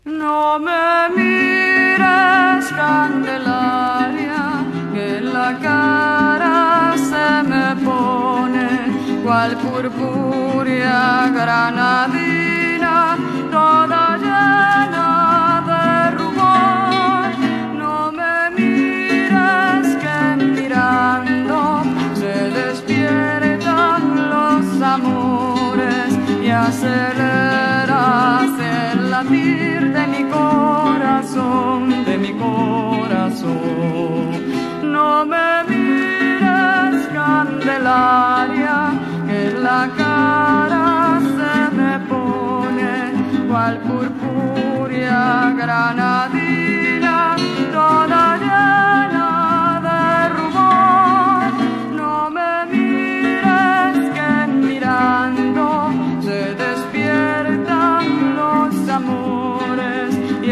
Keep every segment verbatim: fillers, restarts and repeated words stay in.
No me mires, Candelaria, que la cara se me pone cual purpúrea granadina, toda llena de rubor. No me mires, que mirando se despiertan los amores y aceleras el latir de mi corazón, de mi corazón. No me mires, Candelaria, que la cara se me pone cual purpúrea granadina, toda llena de rubor. No me mires, que mirando se despiertan los amores y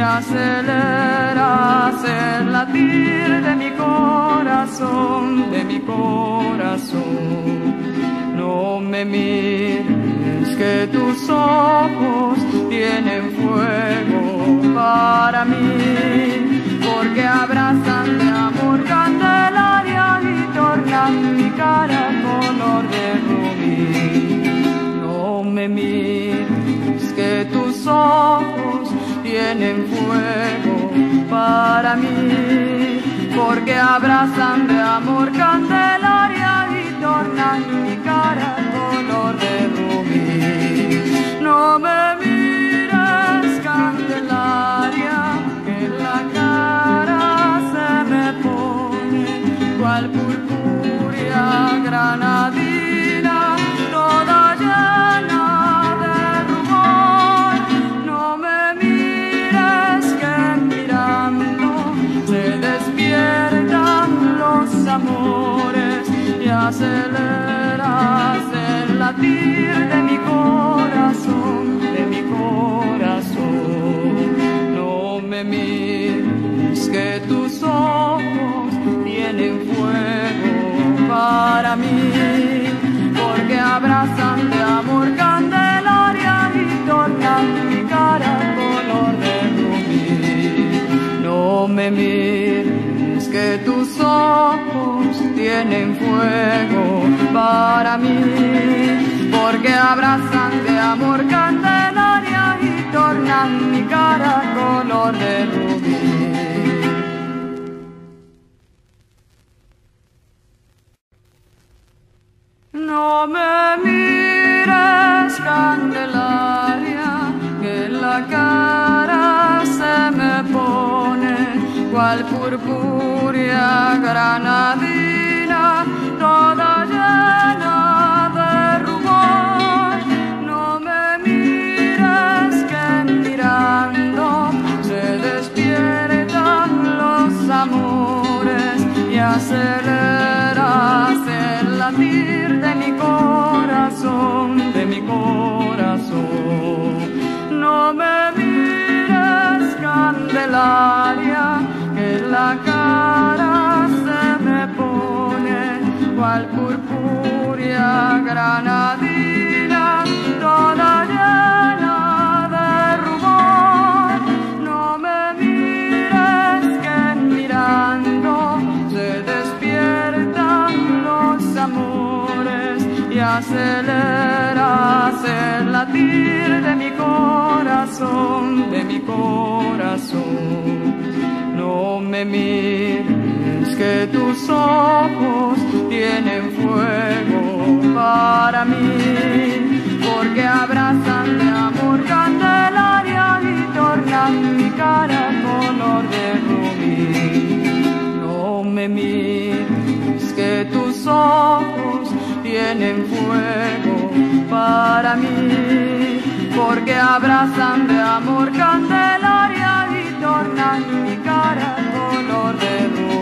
aceleras el latir de mi corazón, de mi corazón. No me mires, que tus ojos tienen fuego para mí, porque abrazan de amor Candelaria y tornan mi cara color de rubí. No me mires, que tus ojos tienen fuego para mí, porque abrazan de amor Candelaria y tornan mi cara color de rubí. No me mires, Candelaria, que la cara se me pone cual purpúrea granadina, toda llena de rubor. No me mires, que mirando se despiertan los amores y aceleras el latir de mi corazón, de mi corazón. No me mires, que tus ojos tienen fuego para mí, porque abrazan de amor Candelaria y tornan mi cara color de rubí. No me mires, que tus ojos tienen fuego para mí, porque abrazan de amor Candelaria y tornan mi cara color de rubí. No me mires, Candelaria, que la cara se me pone cual purpúrea granadina, toda llena de rubor. No me mires, que mirando se despiertan los amores y aceleras el latir de mi corazón, de mi corazón. No me mires, Candelaria, que la cara se me pone cual purpúrea granadina, toda llena de rubor. No me mires, que mirando se despiertan los amores y aceleras el latir de mi corazón, de mi corazón. No me mires, que tus ojos tienen fuego para mí, porque abrazan de amor Candelaria y tornan mi cara color de rubí. No me mires, que tus ojos tienen fuego para mí, porque abrazan de amor Candelaria y tornan mi cara color de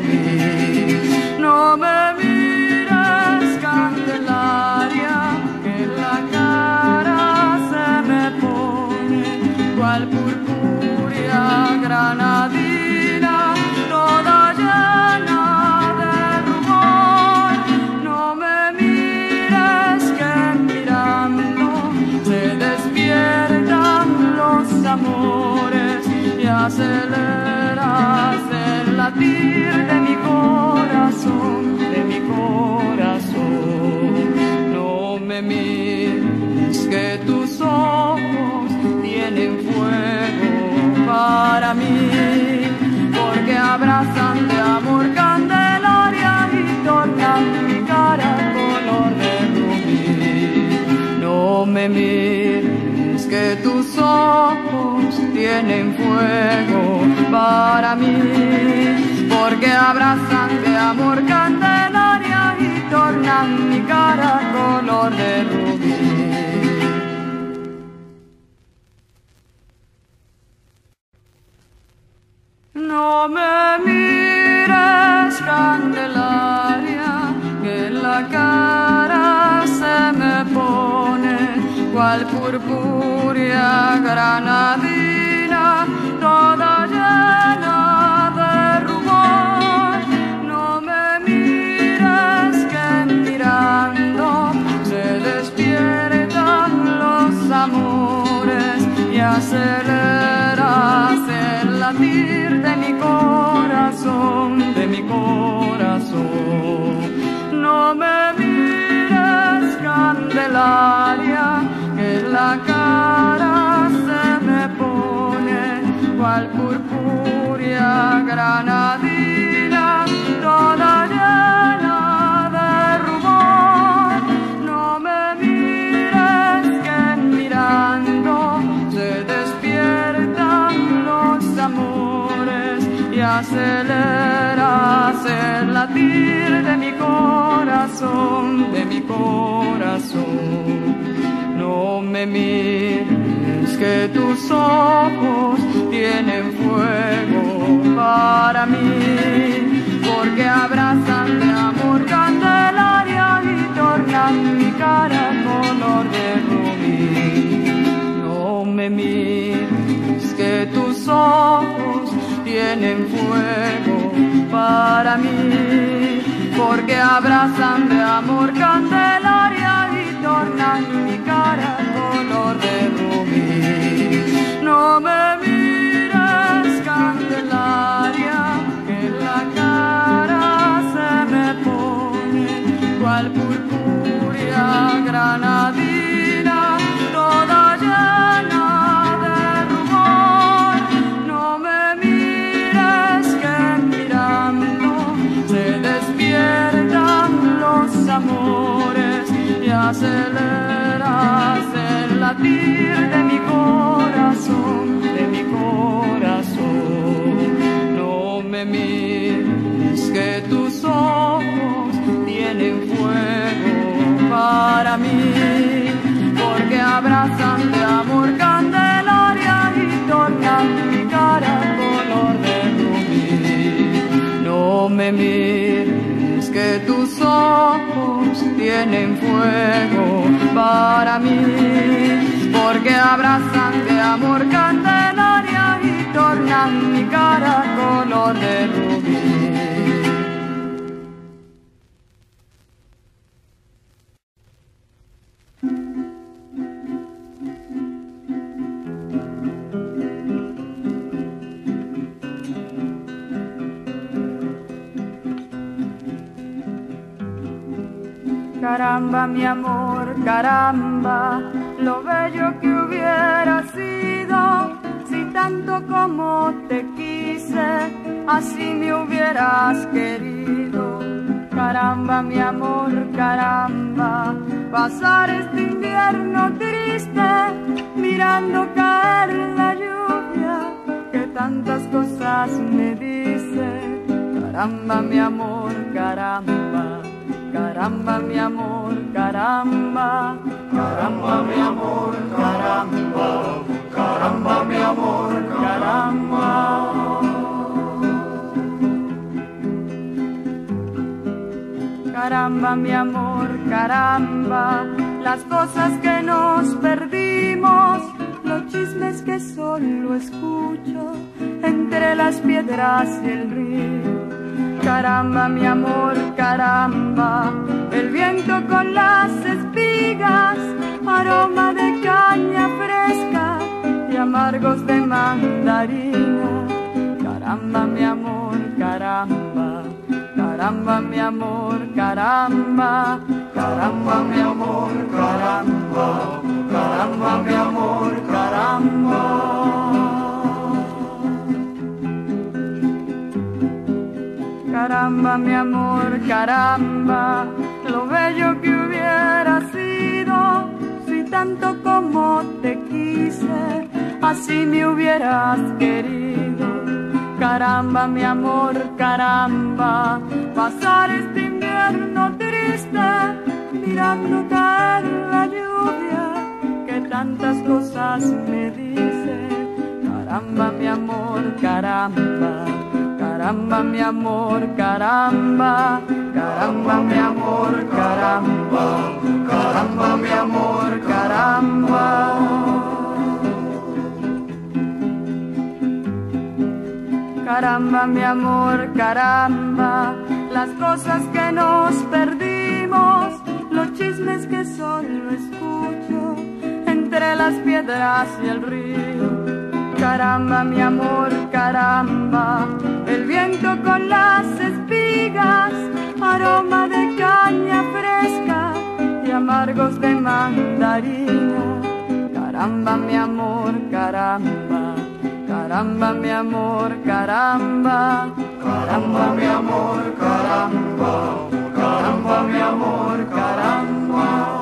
rubí. No me mires, Candelaria, que la cara se me pone cual purpúrea granadina, toda llena de rubor. No me mires, que mirando se despiertan los amores aceleras el latir de mi corazón, de mi corazón. No me mires que tus ojos tienen fuego para mí, porque abrazan de amor Candelaria y tornan mi cara color de rubí. No me mires que tus ojos tienen fuego para mí, porque abrazan de amor Candelaria y tornan mi cara color de rubí. No me mires, Candelaria, que la cara se me pone cual purpúrea granadina, toda llena de rubor. No me mires, que mirando se despiertan los amores y aceleras el latir de mi corazón, de mi corazón. No me mires, Candelaria, que la cara se me pone cual purpúrea granadina, toda llena de rubor. No me mires, que mirando se despiertan los amores y aceleras el latir de mi corazón, de mi corazón. No me mires que tus ojos tienen fuego para mí, porque abrazan de amor Candelaria y tornan mi cara color de rubí. No me mires que tus ojos tienen fuego para mí, porque abrazan de amor Candelaria y tornan mi cara color de rubí. No me mires, Candelaria, que la cara se me pone cual purpúrea granadina, toda llena de rubor. No me mires, que mirando se despiertan los amores y aceleras el latir de mi corazón, de mi corazón. No me mires que tus ojos tienen fuego para mí, porque abrazan de amor Candelaria y tornan mi cara color de rubí. No me mires que tus ojos tienen fuego para mí, porque abrazan de amor Candelaria y tornan mi cara color de rubí. Caramba, mi amor, caramba, lo bello que hubiera sido si tanto como te quise, así me hubieras querido. Caramba, mi amor, caramba, pasar este invierno triste mirando caer la lluvia que tantas cosas me dice. Caramba, mi amor, caramba, caramba, mi amor, caramba, caramba, mi amor, caramba, caramba, mi amor, caramba. Caramba, mi amor, caramba, las cosas que nos perdimos, los chismes que solo escucho entre las piedras y el río. Caramba, mi amor, caramba, el viento con las espigas, aroma de caña fresca y amargos de mandarina. caramba mi amor, caramba, caramba mi amor, caramba, caramba mi amor, caramba, caramba mi amor, caramba. Caramba mi amor, caramba, lo bello que hubiera sido si tanto como te quise, así me hubieras querido. Caramba mi amor, caramba, pasar este invierno triste mirando caer la lluvia que tantas cosas me dice. Caramba mi amor, caramba, caramba mi amor, caramba, caramba mi amor, caramba, caramba mi amor, caramba. Caramba mi amor, caramba, las cosas que nos perdimos, los chismes que solo escucho entre las piedras y el río. Caramba mi amor, caramba, el viento con las espigas, aroma de caña fresca y amargos de mandarina. Caramba mi amor, caramba, caramba mi amor, caramba, caramba mi amor, caramba, caramba mi amor, caramba.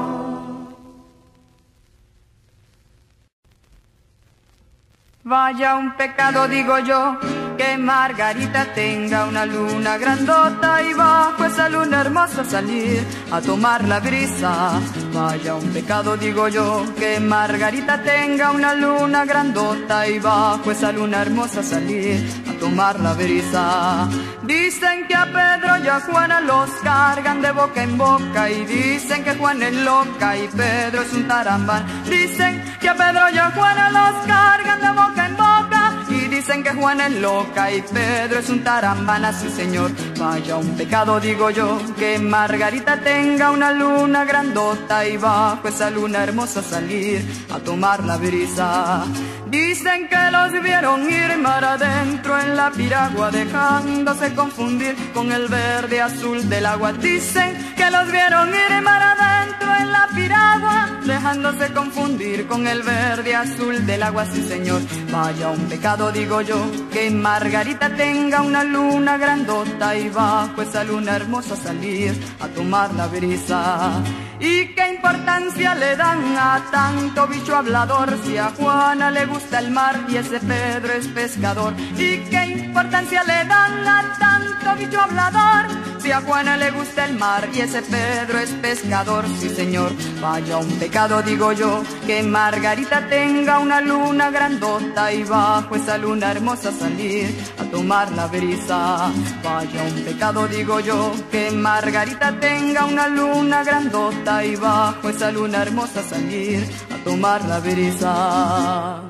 Vaya un pecado, digo yo, que Margarita tenga una luna grandota y bajo esa luna hermosa salir a tomar la brisa. Vaya un pecado, digo yo, que Margarita tenga una luna grandota y bajo esa luna hermosa salir a tomar la brisa. Dicen que a Pedro y a Juana los cargan de boca en boca y dicen que Juana es loca y Pedro es un tarambán. Dicen que a Pedro y a Juana los cargan de boca en boca y dicen que Juana es loca y Pedro es un tarambán. Así señor, vaya un pecado, digo yo, que Margarita tenga una luna grandota y bajo esa luna hermosa salir a tomar la brisa. Dicen que los vieron ir mar adentro en la piragua dejándose confundir con el verde azul del agua. Dicen que los vieron ir mar adentro en la piragua dejándose confundir con el verde azul del agua. Sí señor, vaya un pecado, digo yo, que Margarita tenga una luna grandota y bajo esa luna hermosa salir a tomar la brisa. ¿Y qué importancia le dan a tanto bicho hablador si a Juana le gusta el mar y ese Pedro es pescador? ¿Y qué importancia le dan a tanto bicho hablador si a Juana le gusta el mar y ese Pedro es pescador? Sí señor, vaya un pecado, digo yo, que Margarita tenga una luna grandota y bajo esa luna hermosa salir a tomar la brisa. Vaya un pecado, digo yo, que Margarita tenga una luna grandota y bajo esa luna hermosa salir a tomar la brisa.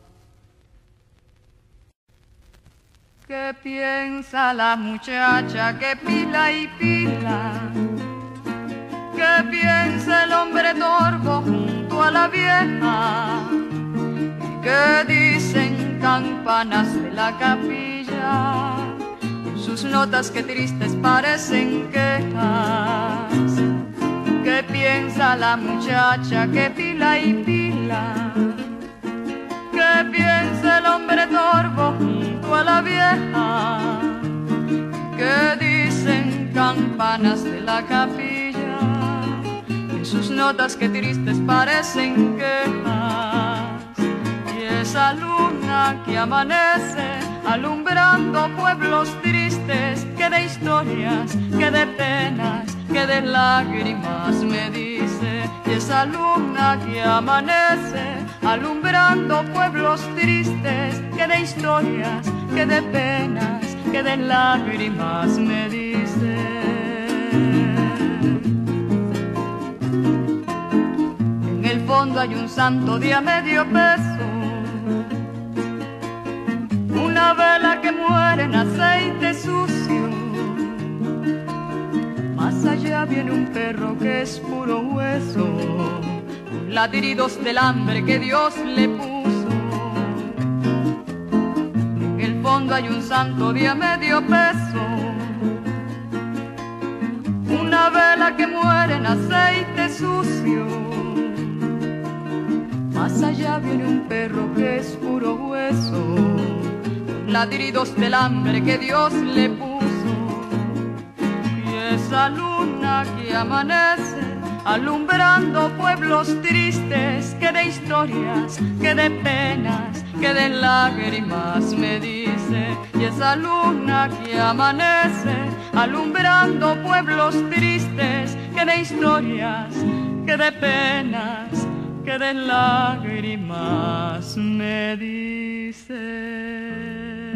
¿Qué piensa la muchacha que pila y pila? ¿Qué piensa el hombre torvo junto a la vieja? ¿Qué dicen campanas de la capilla? En sus notas que tristes parecen quejas. ¿Qué piensa la muchacha que pila y pila? ¿Qué piensa el hombre torvo junto a la vieja? ¿Qué dicen campanas de la capilla? En sus notas que tristes parecen quejas. Y esa luna que amanece alumbrando pueblos tristes, que de historias, que de penas, que de lágrimas me dice. Y esa luna que amanece alumbrando pueblos tristes, que de historias, que de penas, que de lágrimas me dice. En el fondo hay un santo de a medio peso, una vela que muere en aceite sucio. Más allá viene un perro que es puro hueso, con ladridos del hambre que Dios le puso. En el fondo cuando hay un santo de a medio peso, una vela que muere en aceite sucio. Más allá viene un perro que es puro hueso, ladridos del hambre que Dios le puso. Y esa luna que amanece alumbrando pueblos tristes, que de historias, que de penas, que de lágrimas me dice. Y esa luna que amanece alumbrando pueblos tristes, que de historias, que de penas, que de lágrimas me dice.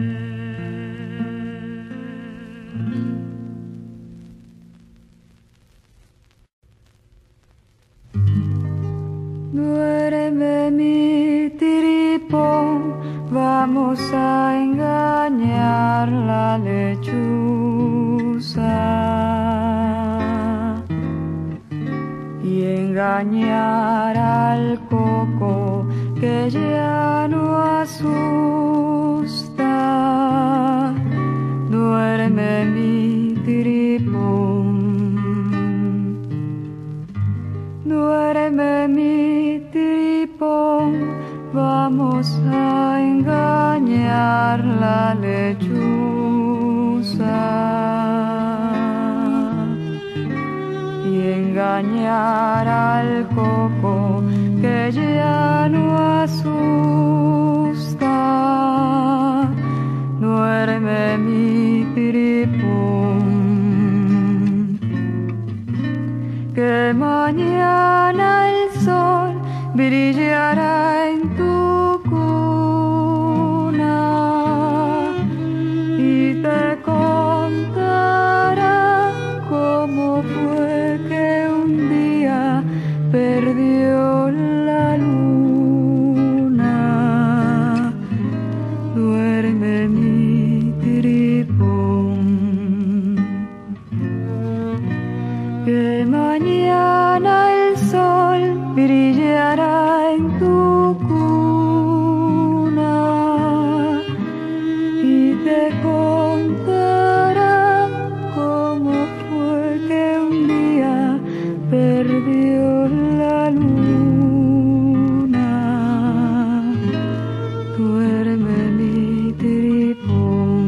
Duerme mi tiripón, vamos a engañar la lechuza y engañar al coco que ya no asusta. Duerme mi tiripón, duerme mi tiripón, vamos a engañar la lechuza y engañar al coco que ya no asusta. Duerme mi tiripón, que mañana el sol brillará en tu cuna y te contará cómo fue que un día perdió la luna. Duerme mi tiripón, que mañana el sol brillará en tu cuna y te contará cómo fue que un día perdió la luna. Duerme mi tiripón.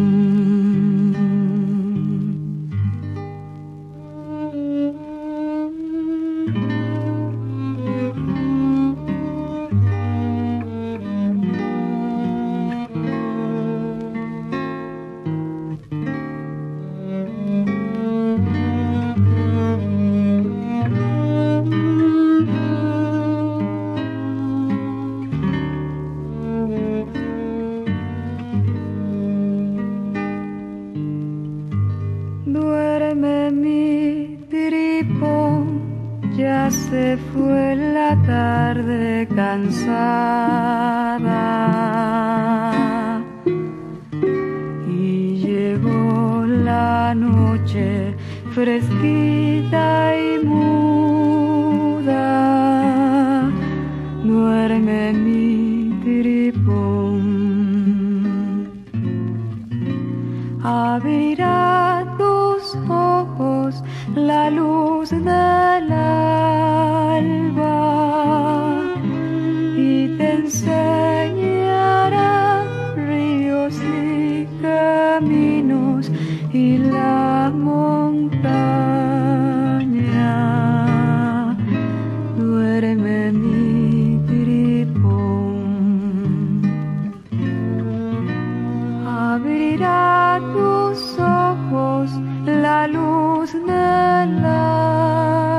Duerme mi tiripón, ya se fue la tarde cansada y llegó la noche fresquita y muda. Duerme mi tiripón, abrirá tus ojos la luz del alba y te enseñará ríos y caminos y la montaña. Duerme mi tiripón, abrirá tus ojos la luz del alba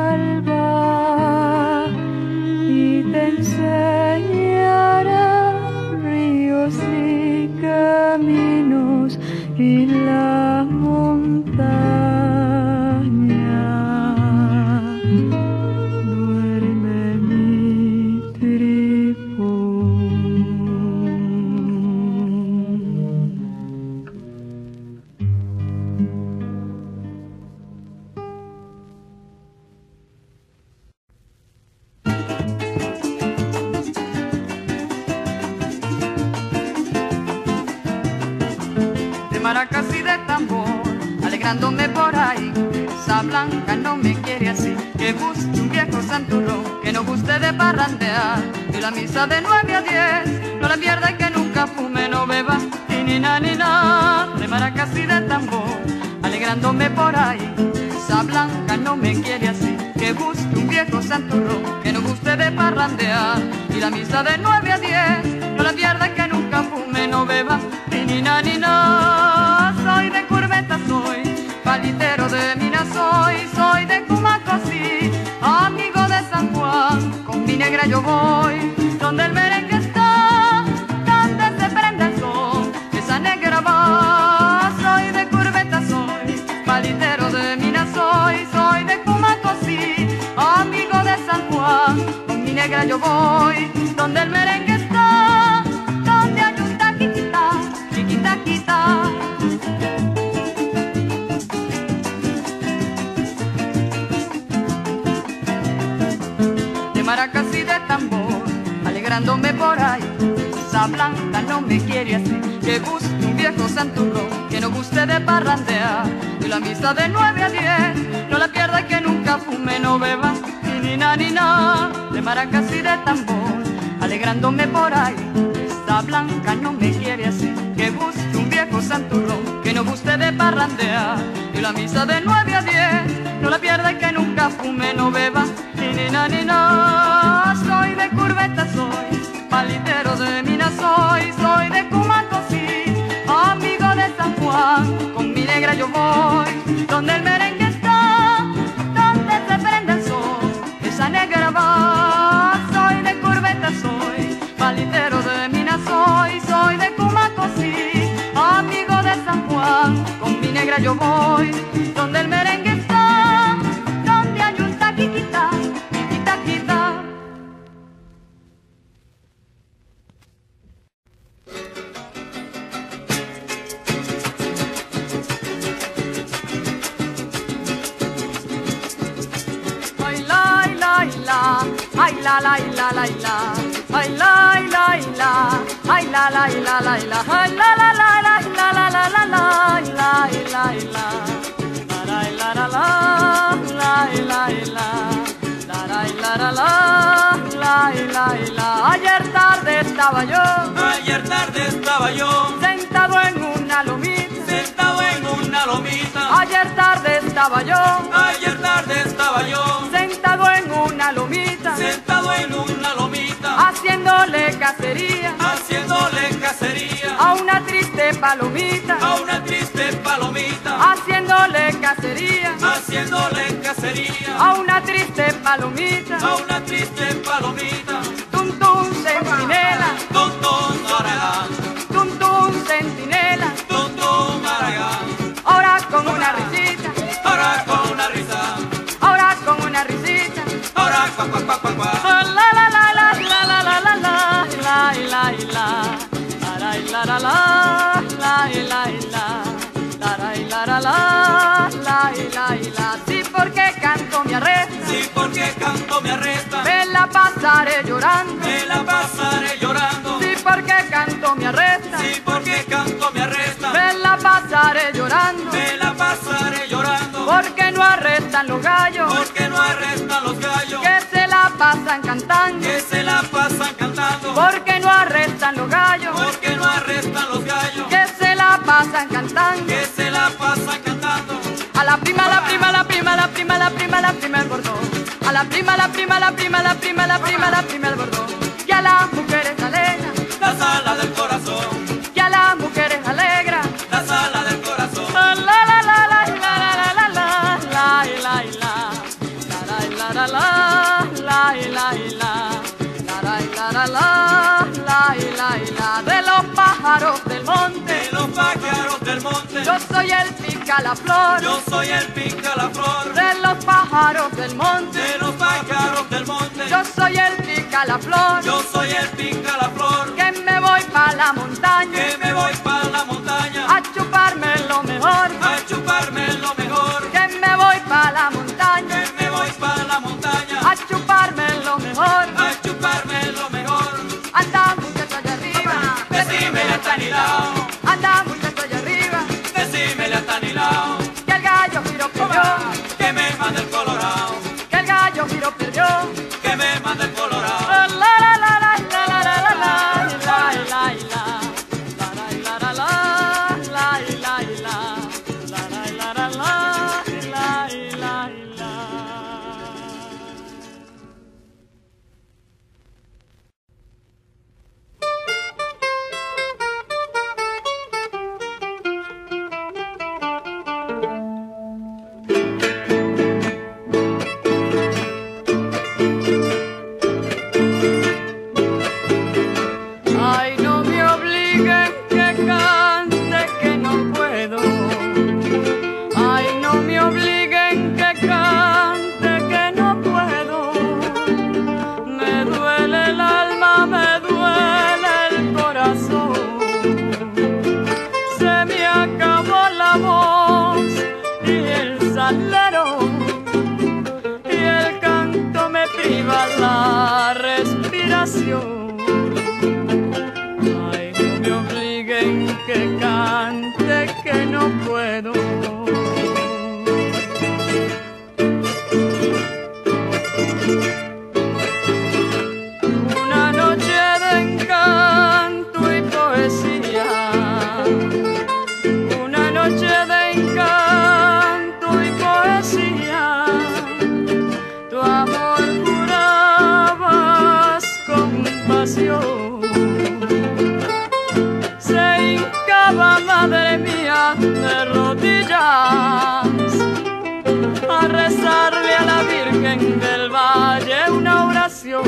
maracas y de tambor, alegrándome por ahí. Esa blanca no me quiere así, que busque un viejo santurrón, que no guste de parrandear. Y la misa de nueve a diez, no la pierda, que nunca fume, no beba, y ni na ni na, de maracas y de tambor, alegrándome por ahí. Esa blanca no me quiere así, que busque un viejo santurrón, que no guste de parrandear. Y la misa de nueve a diez, no la pierda, que nunca fume, no beba, ni ni na ni na. Soy de Curveta, soy palitero de Mina, soy, soy de Cumaco, sí, amigo de San Juan, con mi negra yo voy, donde el merengue está, donde se prende el sol, esa negra va. Soy de Curveta, soy palitero de Mina, soy, soy de Cumaco, sí, amigo de San Juan, con mi negra yo voy, donde el merengue está, donde hay un taquitita, chiquita, quita. Maracas y de tambor, alegrándome por ahí. Esa blanca no me quiere así, que busque un viejo santurrón, que no guste de parrandear. Y la misa de nueve a diez, no la pierda, que nunca fume, no beba, ni ni na ni na, de maracas y de tambor, alegrándome por ahí. Esa blanca no me quiere así, que busque un viejo santurrón, que no guste de parrandear. Y la misa de nueve a diez, no la pierda, que nunca fume, no beba, ni ni na ni na. Soy de Curveta, soy palitero de Mina, soy, soy de Cumaco, sí, amigo de San Juan, con mi negra yo voy, donde el merengue está, donde se prende el sol, esa negra va. Soy de Curveta, soy palitero de Mina, soy, soy de Cumaco, sí, amigo de San Juan, con mi negra yo voy, donde el merengue está, donde hay un taquitita, quita, quita. Ay la la la, ay la la la la la, ay la la la, ay la la la la la, ay la la la la la la la la la, la la la, la la la la, la la la. La la la, la la. Ayer tarde estaba yo, ayer tarde estaba yo, sentado en una lomita, sentado en una lomita. Ayer tarde estaba yo, ayer tarde estaba yo, sentado en una lomita, sentado en una lomita, haciéndole cacería, haciéndole cacería a una triste palomita, a una triste palomita, haciéndole cacería, haciéndole cacería a una triste palomita, a una triste palomita. tum tum centinela, Tum tum Maragán, tum tum centinela, tum tum Maragán. ahora con una risita, Ahora con una risa, ahora con una risita. ahora cuac cuac cuac cuac cuac. La la la la la la la la la la la la la la la la la la la la. Sí, porque canto me arresta, Sí, porque canto me arresta, me la pasaré llorando. me la pasaré llorando. Sí, porque canto me arresta, Sí, porque canto me arresta, me la pasaré llorando. me la pasaré llorando. Porque no arrestan los gallos, Porque no arrestan los gallos, que se la pasan cantando. que se la pasan cantando. Porque no arrestan los gallos, Porque no arrestan los gallos, que se la pasan cantando. que se la pasan cantando. A la prima, la prima, la prima, la prima, la prima, la prima el bordón. A la prima, la prima, la prima, la prima, la prima, la prima el bordón. Que a las mujeres alegra, La sala del corazón, que a las mujeres alegra. la sala del corazón. La la la la la la la la la la la la la la la la la la la. De los pájaros del monte, De los pájaros del monte, yo soy el pica la flor. yo soy el pica la flor. De los pájaros del monte, De los pájaros del monte, yo soy el pica la flor. yo soy el pica la flor. Que me voy pa' la montaña, Que me voy para la montaña a chuparme lo mejor. a chuparme lo mejor. Que me voy pa' la montaña, Que me voy para la montaña a chuparme lo mejor. a chuparme lo mejor. Anda muchacho allá arriba, Decime la sanidad, anda muchacho allá arriba, quiero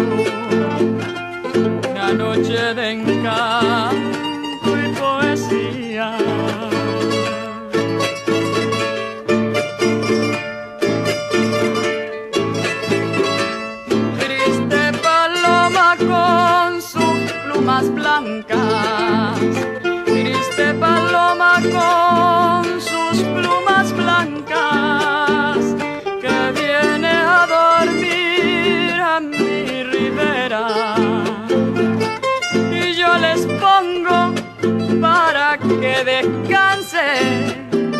una noche de encanto y poesía. Triste paloma con sus plumas blancas, triste paloma con sus plumas blancas, que viene a dormir a mi ribera, y yo les pongo para que descanse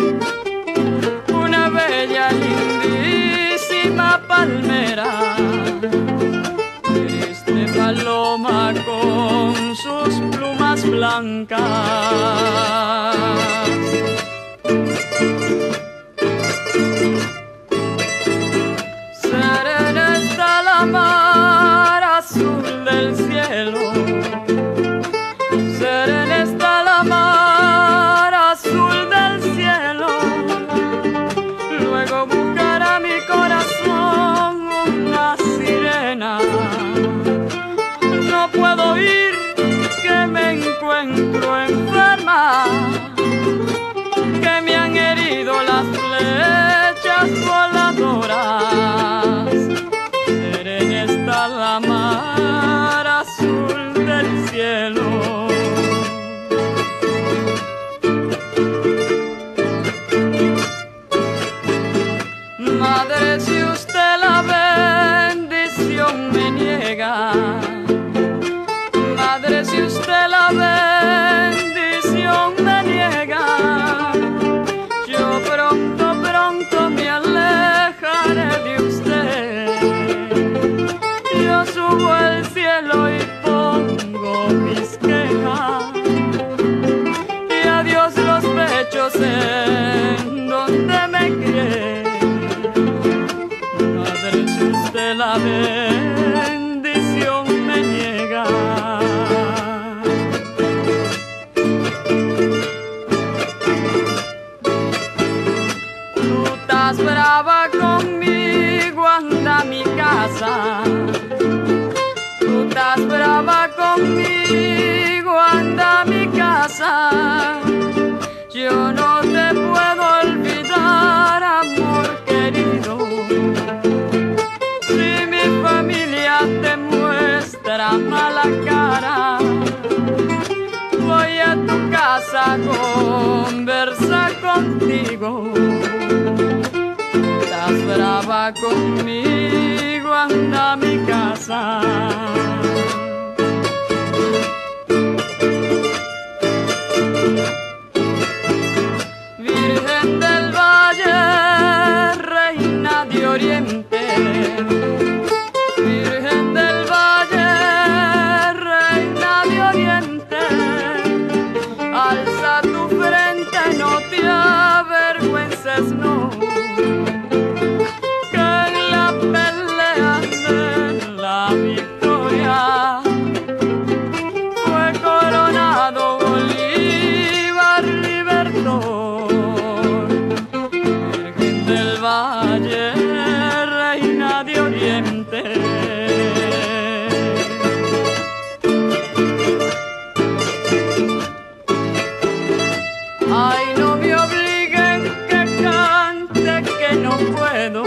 una bella, lindísima palmera. Triste paloma con sus plumas blancas. Serena está la mar azul del cielo, serena está la mar azul del cielo. Luego buscará mi corazón una sirena. No puedo ir, que me encuentro enferma, que me han herido las flechas voladoras. Serena está la mar azul del cielo. Madre, si usted la bendición me niega, madre, si usted la bendición me niega, yo pronto, pronto me alejaré de usted. Yo subo al cielo y pongo mis quejas, y a Dios los pechos en donde me crié. Madre, si usted la bendición me niega. Tú estás brava conmigo, anda a mi casa. Tú estás brava conmigo, anda a mi casa. Yo no te puedo olvidar, amor querido. Si mi familia te muestra mala cara, voy a tu casa a conversar contigo. Estás brava conmigo, anda a mi casa. Virgen del Valle, reina de Oriente, Virgen del Valle, reina de Oriente, alza tu frente, no te avergüences, no, que en la pelea de la victoria fue coronado Bolívar libertador. Virgen del Valle, reina de Oriente. Ay, no me obliguen que cante, que no puedo.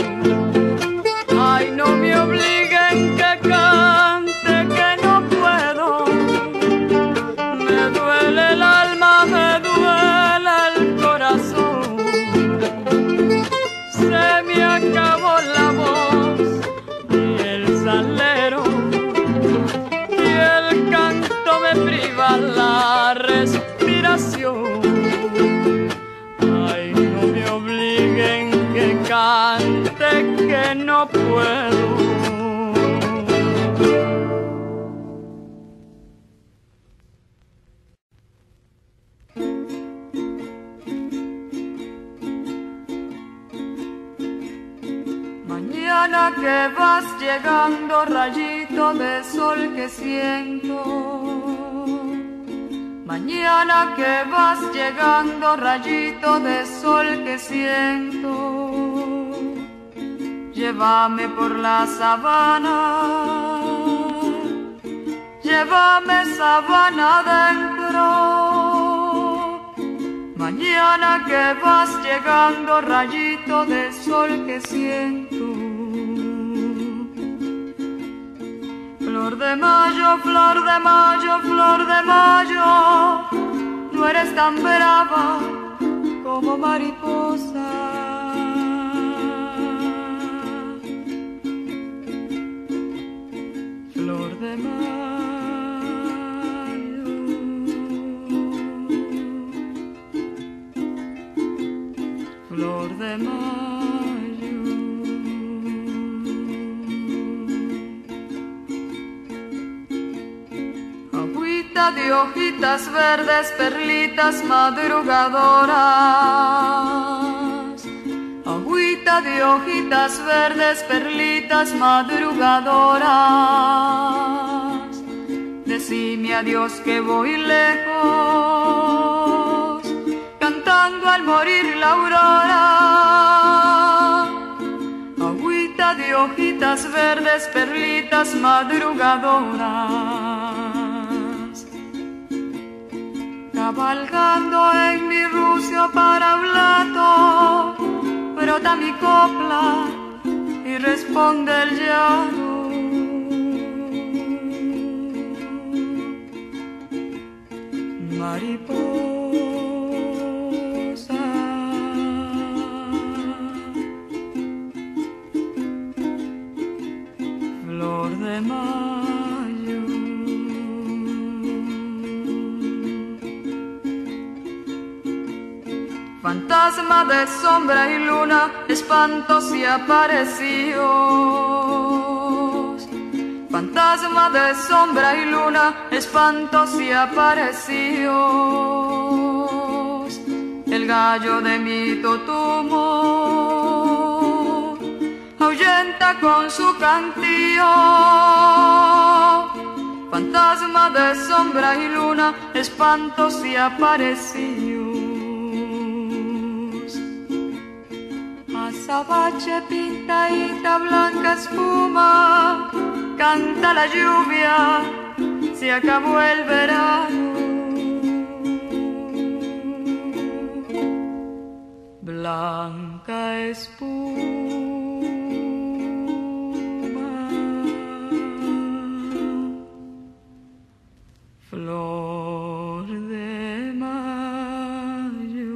Ay, no me obliguen que cante, que no puedo. Me duele el alma, me duele el corazón. Se me acabó la voz y el salero, y el canto me priva la respiración. Ay, no me obliguen que cante, que no puedo. Mañana que vas llegando, rayito de sol que siento. Mañana que vas llegando, rayito de sol que siento. Llévame por la sabana llévame sabana adentro. Mañana que vas llegando, rayito de sol que siento. Flor de mayo, flor de mayo, flor de mayo, no eres tan brava como mariposa. Flor de mayo, flor de mayo. Agüita de hojitas verdes, perlitas madrugadoras. Agüita de hojitas verdes, perlitas madrugadoras. Decime adiós que voy lejos, cantando al morir la aurora. Agüita de hojitas verdes, perlitas madrugadoras. Cabalgando en mi rucio parablato, brota mi copla y responde el llano. Mariposa, flor de mayo. Fantasma de sombra y luna, espantos y aparecidos. Fantasma de sombra y luna, espantos y aparecidos. El gallo de mi totumo ahuyenta con su cantillo. Fantasma de sombra y luna, espantos y aparecidos. Azabache pintadita, blanca espuma, canta la lluvia, se acabó el verano. Blanca espuma, flor de mayo.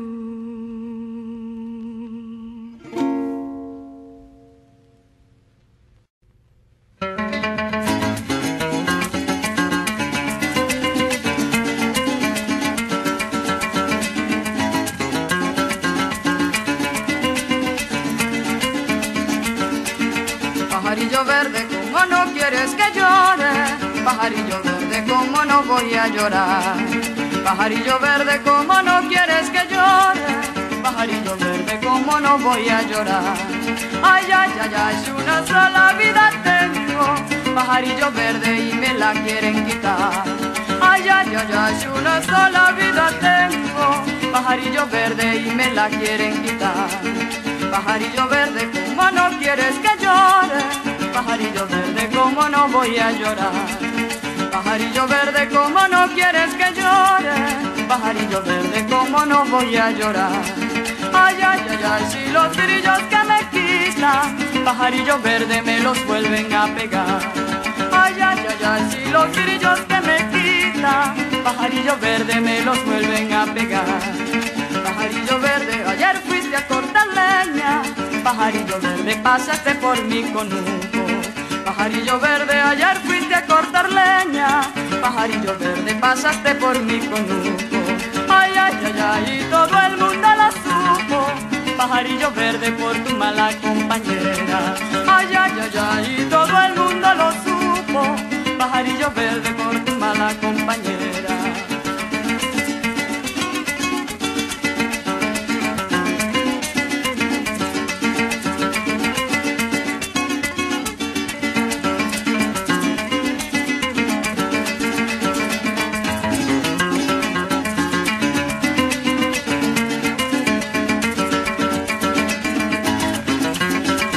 Pajarillo verde, como no quieres que llore, pajarillo verde, como no voy a llorar. Pajarillo verde, como no quieres que llore, pajarillo verde, como no voy a llorar. Ay, ay, ay, ay, una sola vida tengo, pajarillo verde, y me la quieren quitar. Ay, ay, ay, ay, una sola vida tengo, pajarillo verde, y me la quieren quitar. Pajarillo verde, como no quieres que llore, pajarillo verde, como no voy a llorar. Pajarillo verde, como no quieres que llore, pajarillo verde, como no voy a llorar. Ay, ay, ay, ay, si los grillos que me quitan, pajarillo verde, me los vuelven a pegar. Ay, ay, ay, ay, si los grillos que me quitan, pajarillo verde, me los vuelven a pegar. Pajarillo verde, ayer fuiste a cortar leña, pajarillo verde, pasaste por mi conuco. Pajarillo verde, ayer fuiste a cortar leña, pajarillo verde, pasaste por mi conuco. Ay, ay, ay, ay, y todo el mundo lo supo, pajarillo verde, por tu mala compañera. Ay, ay, ay, ay, y todo el mundo lo supo, pajarillo verde, por tu mala compañera.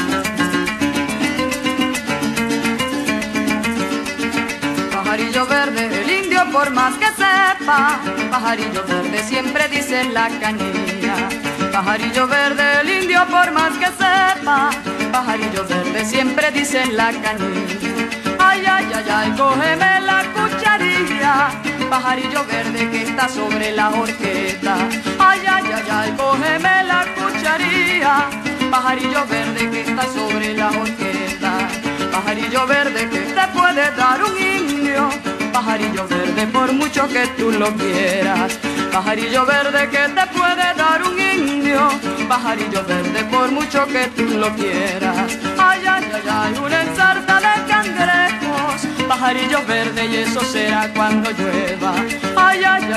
Pajarillo verde, sepa, pajarillo verde siempre dice la canilla. Pajarillo verde el indio por más que sepa, pajarillo verde siempre dice la canilla. Ay, ay, ay, ay, cógeme la cucharilla, pajarillo verde que está sobre la horqueta. Ay, ay, ay, ay, cógeme la cucharilla, pajarillo verde que está sobre la horqueta. Pajarillo verde que te puede dar un indio, pajarillo verde por mucho que tú lo quieras. Pajarillo verde que te puede dar un indio, pajarillo verde por mucho que tú lo quieras. Ay, ay, ay, ay, una ensarta de cangrejos, pajarillo verde y eso será cuando llueva. Ay, ay,